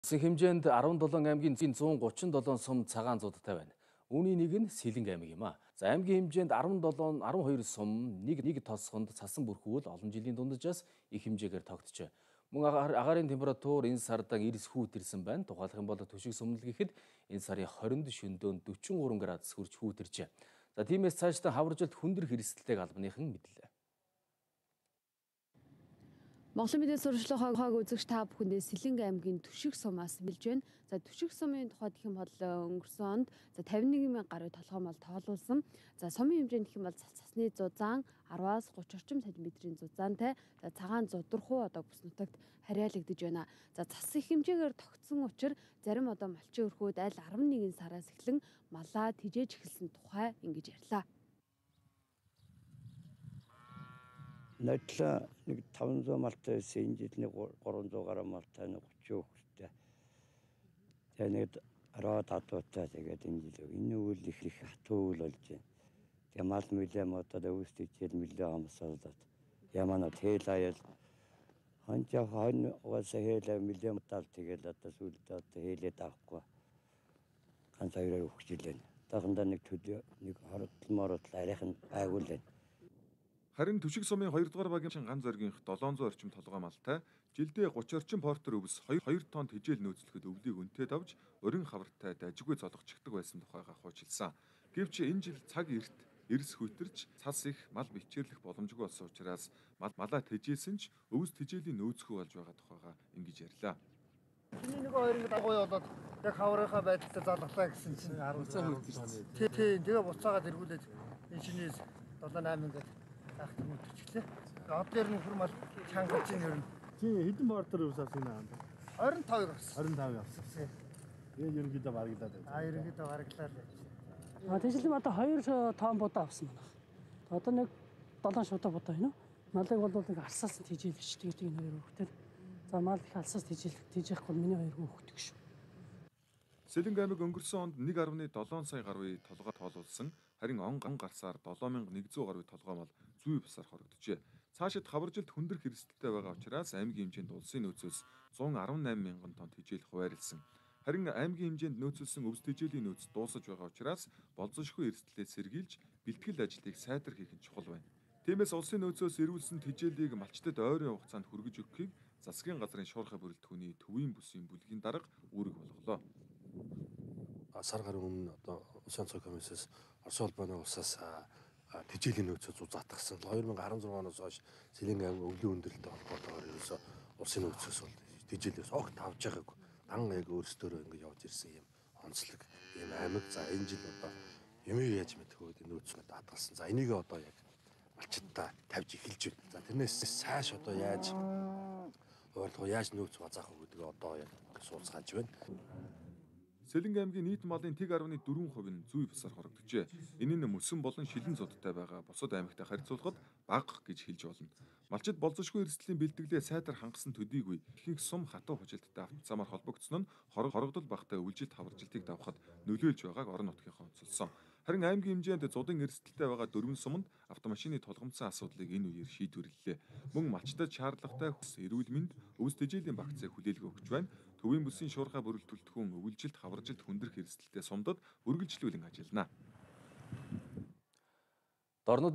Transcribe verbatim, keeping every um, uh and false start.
Улсын хэмжээнд арван долоон аймгийн зуун гучин долоон сум цагаан зуудтай байна. Үүний нэг нь Сэлэнг аймаг юм а. За аймгийн хэмжээнд арван долоон арван хоёр сум нэг нэг тосгонд цасан бүрхүүл олон жилийн дунджаас их хэмжээгээр тогтжээ. Мөн агаар, агаарын температур энэ сардан эрс хүүт ирсэн байна. Тухайлх юм бол төшиг сумнал гэхэд энэ сарын хорионд шөндөөн дөчигдүгээр градус хүрч хүүт иржээ. За тиймээс цаашдаа хаваржилт хүндрэх эрсдэлтэйг албаныхан мэдлээ. Монголын мэдээ сурвалжлах хог үзэгч та бүхэндээ Сэлэнг аймгийн Түшиг сумаас бэлж байна. За Түшиг сумын тухайд гэх юм бол өнгөрсөн онд за тавин нэг мянган гаруй толгой мал тоолуулсан. За сумын хэмжээнд гэх юм бол цас цасны зузаан араваас гуч орчим сантиметрийн зузаантай за цагаан зудрахуу одоо бүс нутагт хариалагдж байна. За цас их хэмжээгээр тогтсон учраас зарим одоо малчин өрхүүд аль арван нэгэн сараас эхлэн малаа тижээж эхэлсэн тухай ингэж ярьлаа. Найдлаа нэг таван зуун малтай байсан энэ жил нэг гурван зуун гаруй малтай нэг гучин хүүхэдтэй. Тэгээ нэг араа татвартай тэгээд энэ жил энэ үйл их их хатуу үйл болж байна. Тэгээ мал мөлөө модод өвсдөж мөлөө хамсаалаад ямана тэл аял ханчаа хан угаасаа хэлээ мөлөө модал тэгээд одоо сүлдээ одоо хэлээд авахгүй ганц хоёроо өгчлээ. Дахандаа нэг төлөө нэг хордлмоор арайхан байгуул. Харин Түшиг сумын хоёрдугаар багийн ган зоригийнх долоон зуун орчим толгой малтай жилдээ гуч орчим портер өвс хоёр тонн тэжээл нөөцлөхөд өвлийг өнтөөд авч өрин хавартай дажгүй золгочгдаг байсан тухайга хуучилсан. Гэвч энэ жил цаг эрт эрс хүйтэрч цас их мал бичээрлэх боломжгүй болсон учраас мал малаа тэжээсэн ч өвс тэжээлийн нөөцгүй болж байгаа тухайга ингэж ярьлаа. Чиний нэг хоёр дагуу болоод яг хаврынхаа байдалтай залглаа гэсэн чинь арван цаа хүрдээ. Тий, тий, тэгээ буцаагаад эргүүлээд энэ чиний долоо найман ингээд ахт мөтчихлээ. Одоо ер нь хурмал чангалж ин ер нь. Чи хэдэн портер өвс авсан юм аа? двадцать пять авсан. двадцать пять авсан. Энэ ерөнхийдөө барагдлаад байна. А ерөнхийдөө барагдлаа л. А тэжлэм одоо хоёр тонн будаа авсан байна. Одоо нэг долоон шуудаа будаа байна уу? Малыг бол нэг алсаасан тэжээлж тэгээд энэ хоёр хүүхдээ. За мал их алсаас тэжээл тэжээхгүй миний хоёр хүүхдээ шүү. Сэлэнг аймаг өнгөрсөн онд нэг арван долоон сая гаруй толгой тоолуулсан. Харин он ган гарсаар долоон мянга нэгдүгээр гаруй толгой мал зүй бусаар хорогджээ. Цаашид хаваржилт хүндрэх эрсдэлтэй байгаа учраас аймгийн хэмжээнд улсын нөөцөөс зуун арван найман мянган тонн тэжээл хуваарлсан. Харин аймгийн хэмжээнд нөөцөлсөн өвс тэжээлийн нөөц дуусаж байгаа учраас болзошгүй эрсдлээ сэргийлж бэлтгэл ажлыг сайтар хийх нь чухал байна. Тиймээс улсын нөөцөөс ирүүлсэн тэжээлийг малчтад ойрын хугацаанд хүргэж өгөхийг засгийн газрын шуурхай бүрэлдэхүүний төвийн бүсийн бүлгийн дарга үүрэг болголоо. Сар гарын өмнө одоо Улсын онцгой комиссаас Орос улбаны улсаас тэжээлийн нөөцөө зузаатгсан. хоёр мянган арван зургаан оноос хойш Сэлэнг аймаг өвлийн өндөрлөлтөд холбоотойгоор ерөөсө улсын нөөцөөс бол тэжээлээс огт авч байгаагүй. Дан яг өөрсдөө ингэ явж ирсэн юм онцлог юм аймаг. За энэ жил одоо юм яаж мэдхүү гэдэг нөөцөө даатгалсан. За энийг одоо яг малчтаа тавьж эхэлж байна. За тэрнээс цааш одоо яаж өөртөө яаж нөөц базаах вэ гэдэг одоо яг сууцгааж байна. Сэлэнг аймгийн нийт малын тэг арван дөрвөн хувь нь зүй бусаар хорогджээ. Энэ нь мөсөн болон шилэн зудтай байгаа бусад аймагтай харьцуулахад бага гэж хэлж болно. Малчид болзошгүй эрсдлийн бэлтгэлээ сайтар хангасан төдийгүй ихэнх сум хатуу хужилттай автоцамаар холбогдсон нь хорогдол багтай өвлжилт хаваржилтыг давхад нөлөөлж байгааг орон нутгийнхаа онцолсон. Харин аймгийн хэмжээнд зудын эрсдэлтэй байгаа дөрвөн суманд автомашины толгомцсон асуудлыг энэ үеэр шийдвэрлэлээ. Мөн малчдад шаардлагатай эрүүл мэнд өвс тэжээлийн багцыг хүлээлгэ өгч байна. Төвийн бүсийн шуурхай бүрэлдэхүүн өвлжилт хаваржилт хүндрэх эрсдэлтэй сумдад үргэлжлүүлэн ажиллана.